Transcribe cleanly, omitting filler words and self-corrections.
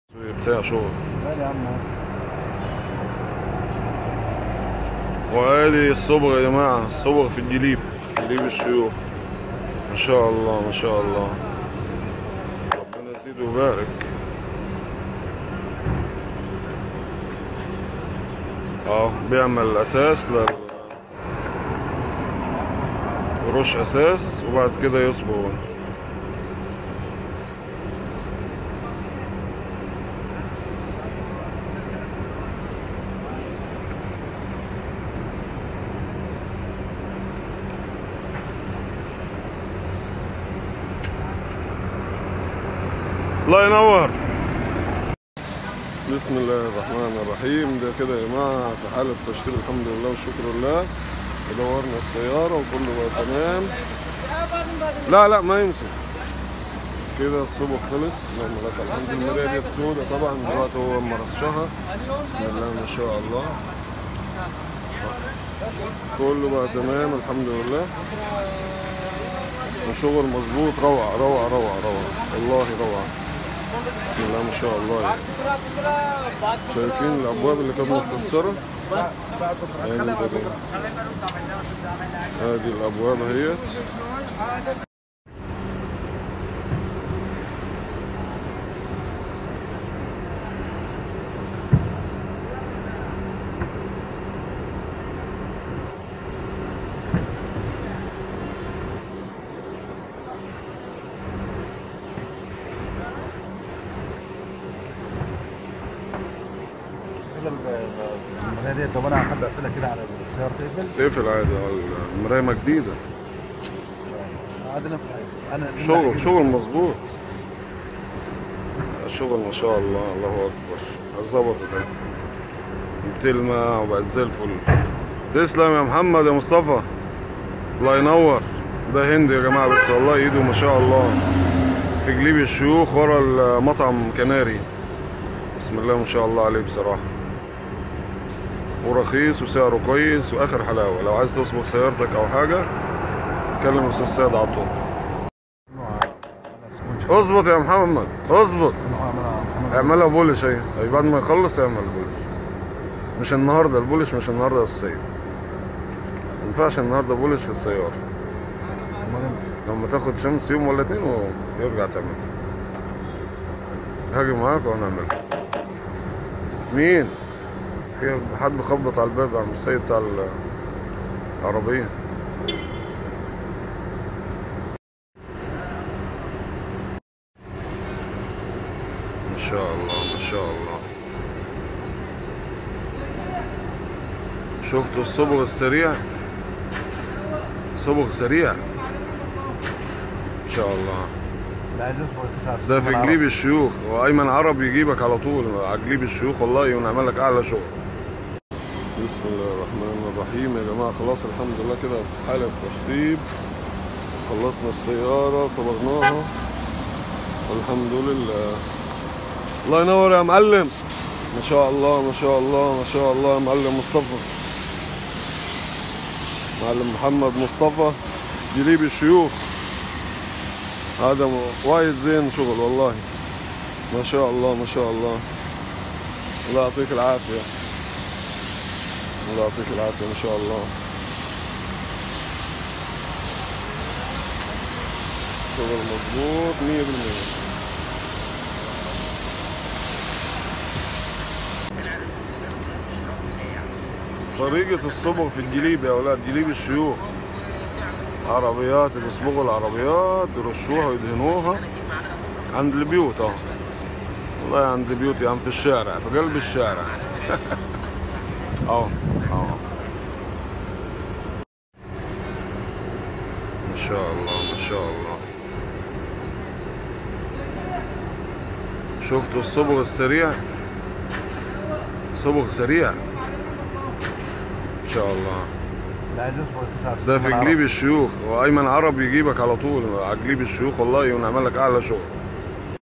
بتاع شغل. غالي يا عم. وادي الصبغ يا جماعة، الصبغ في الجليب، جليب الشيوخ. ما شاء الله ما شاء الله، ربنا يزيد ويبارك. بيعمل اساس يرش اساس وبعد كده يصبغ. الله ينور. بسم الله الرحمن الرحيم. ده كده يا جماعه في حاله تشطيب الحمد لله والشكر لله. دورنا السياره وكله بقى تمام. لا ما يمسك كده. الصبغ خلص، اللهم لك الحمد. المرايه ديت سودة طبعا، دلوقتي هو مرشها. بسم الله ما شاء الله، كله بقى تمام الحمد لله. وشغل مظبوط، روعه روعه روعه روعه والله روعه. بسم الله ما شاء الله. شايفين الابواب اللي كانت متكسره؟ ادي الابواب اهيت. المرايه دي طب انا هحب اقفلها كده على السياره تقفل عادي. المرايه ما جديده عادي. انا شغل مظبوط. الشغل ما شاء الله، الله اكبر. ظبطت اهي، بتلمع وبقت زي الفل. تسلم يا محمد يا مصطفى، الله ينور. ده هند يا جماعه، بس والله ايده ما شاء الله في جليب الشيوخ ورا المطعم كناري. بسم الله ما شاء الله عليه بصراحه، ورخيص وسعره كويس واخر حلاوه. لو عايز تصبغ سيارتك او حاجه كلم الاستاذ سيد على طول. اظبط يا محمد اظبط، اعملها بولش اهي. بعد ما يخلص اعمل بولش. مش النهارده البولش، مش النهارده يا السيد، ما ينفعش النهارده بولش في السياره. لما تاخد شمس يوم ولا اتنين ويرجع تعمل. هاجي معاك وهنعملها. مين؟ في حد بيخبط على الباب يا عم السيد بتاع العربية. ما شاء الله ما شاء الله. شفتوا الصبغ السريع؟ صبغ سريع ما شاء الله. ده في جليب الشيوخ، وايمن عرب يجيبك على طول على جليب الشيوخ والله، ونعمل لك اعلى شغل. بسم الله الرحمن الرحيم يا جماعه. خلاص الحمد لله كده في حاله تشطيب. خلصنا السياره صبغناها والحمد لله. الله ينور يا معلم. ما شاء الله ما شاء الله ما شاء الله يا معلم مصطفى، معلم محمد مصطفى جليب الشيوخ. هذا وايد زين شغل والله، ما شاء الله ما شاء الله. الله يعطيك العافية، الله يعطيك العافية ما شاء الله. شغل مظبوط 100%. طريقة الصبغ في الجليب يا أولاد، جليب الشيوخ. عربيات بيصبغوا العربيات، يرشوها ويدهنوها عند البيوت اهو. والله عند البيوت يعني في الشارع، في قلب الشارع اهو اهو. ما شاء الله ما شاء الله. شفتوا الصبغ السريع؟ صبغ سريع ما شاء الله. ده في جليب الشيوخ، وايمن عرب يجيبك على طول على جليب الشيوخ والله، ونعمل لك اعلى شغل.